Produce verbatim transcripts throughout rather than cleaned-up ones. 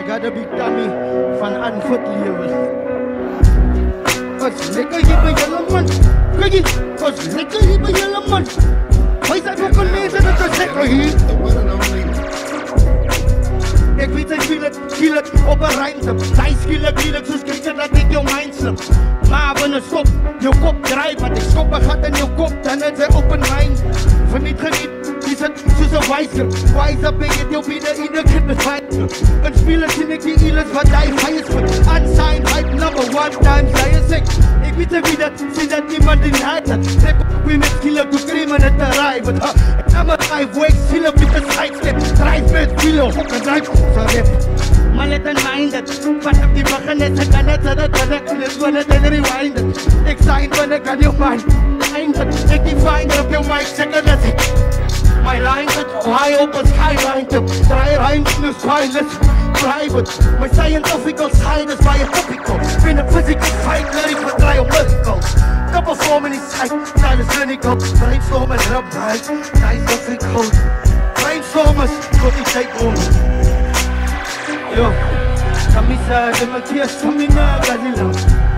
got a big tummy van unfit level. Ons lekker hier by julle man. Kyk hier, ons lekker hier by julle man. Why is that fucking mense dat ons lekker hier? Ek weet ek feel het, feel het op een ruimte. Sy skielik, skielik, soos kyk dat ek jou mind slip. Maar wanneer stop, jou kop draai, want ek skop een gat in jou kop, dan is hy open mind. Verniet geniet, die sit soos een wijsker. Wijs op, ek het jou bieden, ieder kind is fijn. In spelen sien ek die eelis wat hy vijs goed. Unsigned, hype number one times, hy is ek. Ek weet ek wie dat, sien dat niemand in het het. Rap op wie met skielik, hoe kreem in het terrein. Want ha, ek kan my drive weg, skielik met een sidestep. Drive met wielen, hok en drive, so rap. Maar let in mind het, wat op die begin is, ek kan het sit het, wat ek is, wat het in rewind het. Ek sign, wat ek aan jou mind, mind het. Ek die finder op jou mic, seker dat ek. My lines het, high op as skyline tip. Dry rhymes, no pilot, private. My scientifical side is by a topical. Been a physical fight, lyric with dry or mythical. Couple form in his sight, style is clinical. Brainstormers, rub right, nice difficult. Brainstormers, got die tijd om. Yo, camisa de Matías, camina Galileo.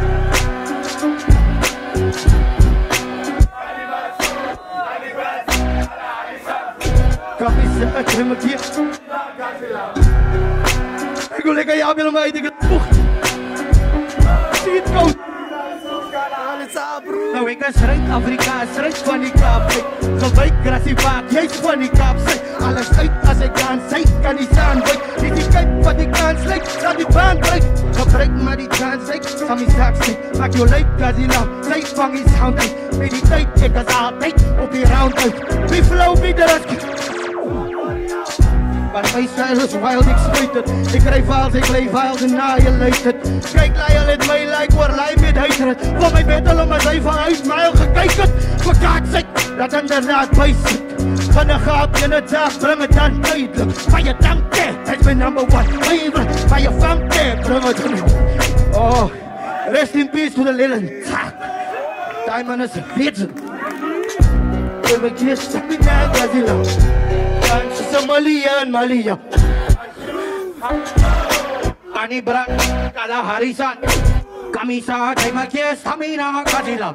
Camisa de Matías. Ik wil lekker jou willen mij dingen toch. Zie het koud. Nou ik ben schrijf Afrikaans, schrijf van die kaap. Gewijk, grassie vaak, jij is van die kaap. Alles uit als ik aan, zij kan niet staan. Dit is kijk wat ik aan slik, dat die baan breekt. Gebruik maar die kans, ik zal mijn zaak slik. Maak jou leuk, als die lam, zij vang je sound uit. Met die tijd, ik als altijd op die round uit. Wie flow, wie de rest. Maar mijn stijl is wild, ik spuit het. Ik rij vals, ik leef wild en annihilated. Kijk, Lyle, het mij lijkt waar Lyle met hatred. Van mijn battle om het even uit mij gekeken. Verkaart zich, dat inderdaad bij zit. Van een gaapje in het zaak, breng het dan duidelijk. Van je dank, hij is mijn number one favorite. Van je fam, breng het dan. Oh, rest in peace to the linen. Diamond is a pigeon. Give me kiss, take me down, Brazil. Sa Malia and Malia Ani Bran, Kala Harisan Kamisa, Taimakias, Tamina, Kadilam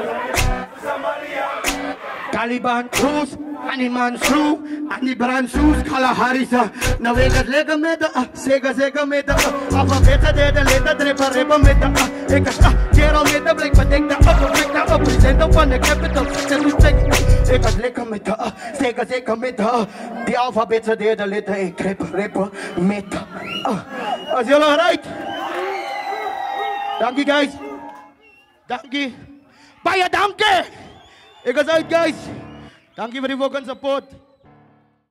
Caliban Cruz, Animan Shrew, Ani Bran Shoes, Kala Harisa Navegas Lega Meta, Sega Sega Meta Alphabeta de the letter, Trepa Reba Meta Eka, Gerald Meta, Blake, but take the upper, take the upper, present up on the capital, send me take Ik had lekker met de, zeker zeker met de, die alfabeten derde letter, ik rip, rip, met de. Als jullie right? Dank je guys. Dank je. Baie dank je. Ik was uit guys. Dank je voor die fucking support.